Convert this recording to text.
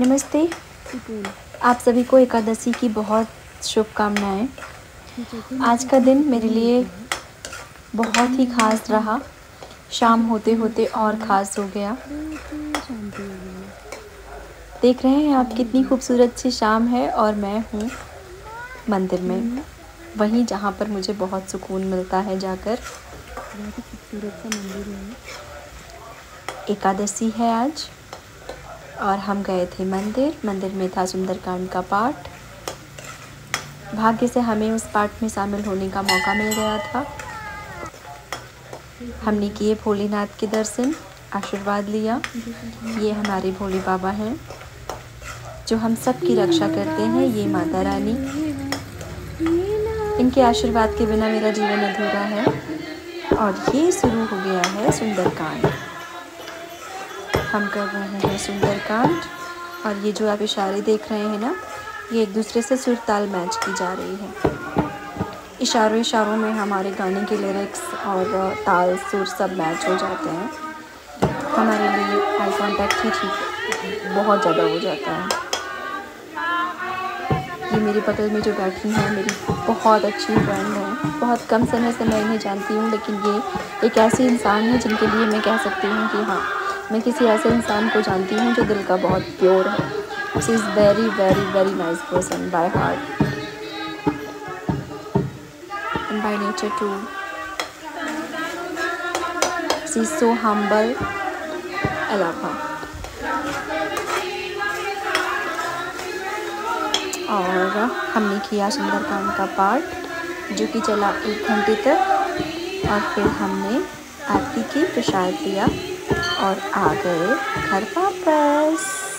नमस्ते। आप सभी को एकादशी की बहुत शुभकामनाएं। आज का दिन मेरे लिए बहुत ही ख़ास रहा। शाम होते होते और ख़ास हो गया। देख रहे हैं आप कितनी खूबसूरत सी शाम है और मैं हूँ मंदिर में, वहीं जहाँ पर मुझे बहुत सुकून मिलता है जाकर। बहुत ही खूबसूरत सा मंदिर है। एकादशी है आज और हम गए थे मंदिर में था सुंदरकांड का पाठ। भाग्य से हमें उस पाठ में शामिल होने का मौका मिल गया था। हमने किए भोलेनाथ के दर्शन, आशीर्वाद लिया। ये हमारे भोले बाबा हैं जो हम सब की रक्षा करते हैं। ये माता रानी, इनके आशीर्वाद के बिना मेरा जीवन अधूरा है। और ये शुरू हो गया है सुंदरकांड। हम कर रहे हैं सुंदरकांड और ये जो आप इशारे देख रहे हैं ना, ये एक दूसरे से सुर ताल मैच की जा रही है। इशारों में हमारे गाने के लिरिक्स और ताल सुर सब मैच हो जाते हैं। हमारे लिए आई कॉन्टैक्ट ही ठीक बहुत ज़्यादा हो जाता है। ये मेरे बगल में जो बैठी हैं मेरी बहुत अच्छी फ्रेंड है। बहुत कम समय से मैं इन्हें जानती हूँ, लेकिन ये एक ऐसी इंसान है जिनके लिए मैं कह सकती हूँ कि हाँ, मैं किसी ऐसे इंसान को जानती हूँ जो दिल का बहुत प्योर है। She is very very very nice person by heart and by nature too. She is so humble. I love her. और हमने किया सुंदरकांड का पाठ जो कि चला 1 घंटे तक और फिर हमने आरती की, प्रसाद दिया और आ गए घर वापस।